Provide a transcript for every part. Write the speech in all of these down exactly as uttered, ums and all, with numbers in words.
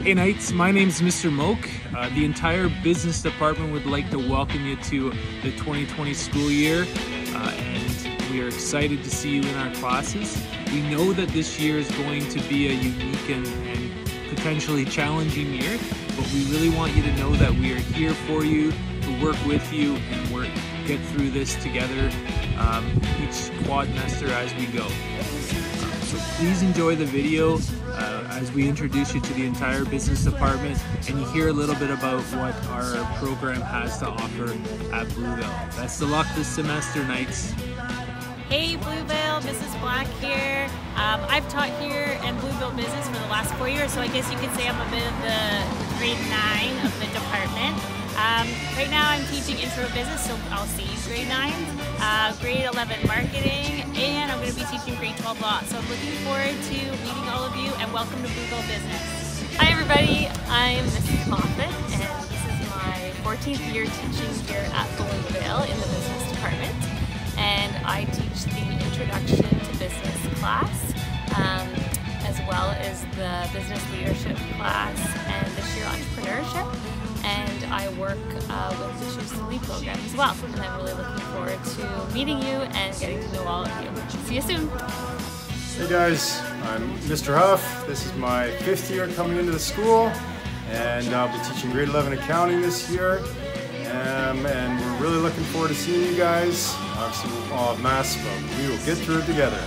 Hey Knights, my name's Mister Moak. Uh, the entire business department would like to welcome you to the twenty twenty school year, uh, and we are excited to see you in our classes. We know that this year is going to be a unique and, and potentially challenging year, but we really want you to know that we are here for you, to work with you, and work get through this together um, each quadmester as we go. Uh, so please enjoy the video uh, as we introduce you to the entire business department and you hear a little bit about what our program has to offer at Bluevale. Best of luck this semester, Knights. Hey Bluevale, Missus Black here. Um, I've taught here in Bluevale Business for the last four years, so I guess you could say I'm a bit of the grade nine of the department. Um, right now I'm teaching intro business, so I'll see grade nine, uh, grade eleven marketing, and I'm going to be teaching grade twelve law. So I'm looking forward to meeting all of you, and welcome to Bluevale Business. Hi everybody, I'm Missus Moffat, and this is my fourteenth year teaching here at Bluevale in the business department. And I teach the Introduction to Business class, um, as well as the Business Leadership class and this year Entrepreneurship. And I work uh, with the Choose to Lead program as well. And I'm really looking forward to meeting you and getting to know all of you. See you soon. Hey guys, I'm Mister Huff. This is my fifth year coming into the school, and I'll be teaching grade eleven accounting this year. Um, and we're really looking forward to seeing you guys. Obviously we'll all have masks, but we will get through it together.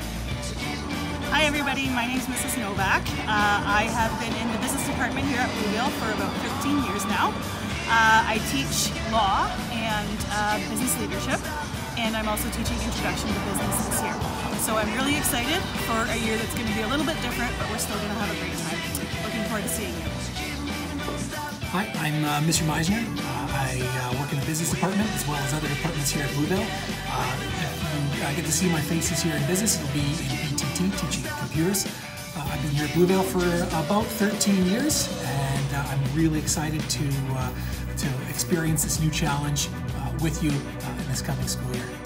Hi everybody, my name is Missus Novak. Uh, I have been in the business department here at Bluevale for about fifteen years now. Uh, I teach law and uh, business leadership, and I'm also teaching Introduction to Business this year. So I'm really excited for a year that's going to be a little bit different, but we're still going to have a great time. Looking forward to seeing you. Hi, I'm uh, Mister Meisner. Uh, I uh, work in the business department as well as other departments here at Bluevale. Uh, if you uh, get to see my faces here in business, it'll be in B T T, teaching computers. Uh, I've been here at Bluevale for about thirteen years, and uh, I'm really excited to, uh, to experience this new challenge uh, with you uh, in this coming school year.